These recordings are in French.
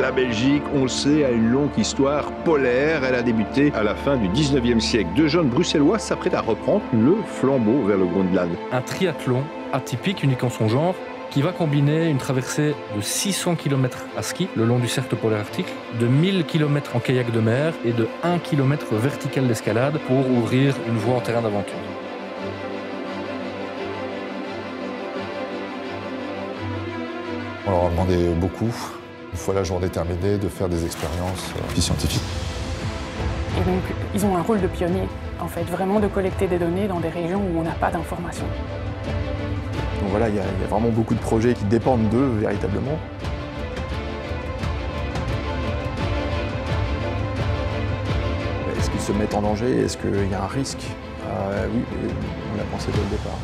La Belgique, on le sait, a une longue histoire polaire. Elle a débuté à la fin du 19e siècle. Deux jeunes Bruxellois s'apprêtent à reprendre le flambeau vers le Groenland. Un triathlon atypique, unique en son genre, qui va combiner une traversée de 600 km à ski le long du cercle polaire arctique, de 1000 km en kayak de mer et de 1 km vertical d'escalade pour ouvrir une voie en terrain d'aventure. On leur a demandé beaucoup, une fois la journée terminée, de faire des expériences scientifiques. Et donc, ils ont un rôle de pionnier, en fait, vraiment de collecter des données dans des régions où on n'a pas d'informations. Donc voilà, il y a vraiment beaucoup de projets qui dépendent d'eux, véritablement. Est-ce qu'ils se mettent en danger? Est-ce qu'il y a un risque? Oui, on l'a pensé dès le départ.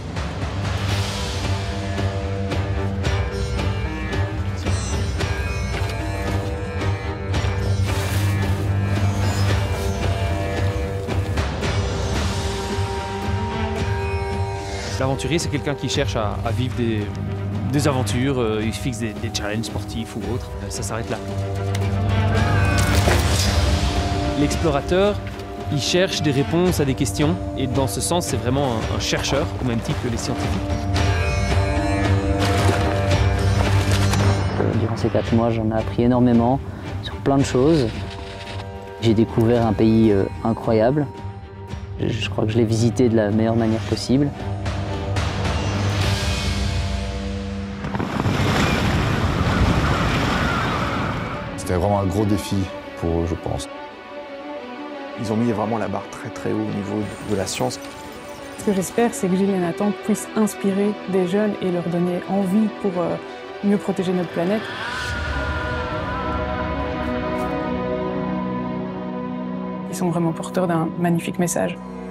L'aventurier, c'est quelqu'un qui cherche à vivre des aventures, il fixe des challenges sportifs ou autres, ça s'arrête là. L'explorateur, il cherche des réponses à des questions, et dans ce sens, c'est vraiment un chercheur, au même titre que les scientifiques. Durant ces 4 mois, j'en ai appris énormément sur plein de choses. J'ai découvert un pays incroyable. Je crois que je l'ai visité de la meilleure manière possible. C'était vraiment un gros défi pour eux, je pense. Ils ont mis vraiment la barre très très haut au niveau de la science. Ce que j'espère, c'est que Gilles et Nathan puissent inspirer des jeunes et leur donner envie pour mieux protéger notre planète. Ils sont vraiment porteurs d'un magnifique message.